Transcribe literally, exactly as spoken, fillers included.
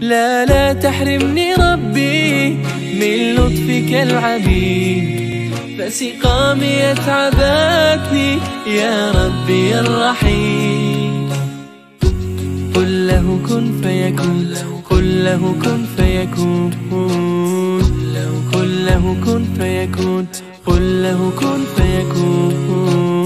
لا لا تحرمني ربي من لطفك العبيد، فسقامي أتعبتني يا ربي الرحيم. قل له كن فيكون، قل له كن فيكون، قل له كن فيكون، قل له كن فيكون.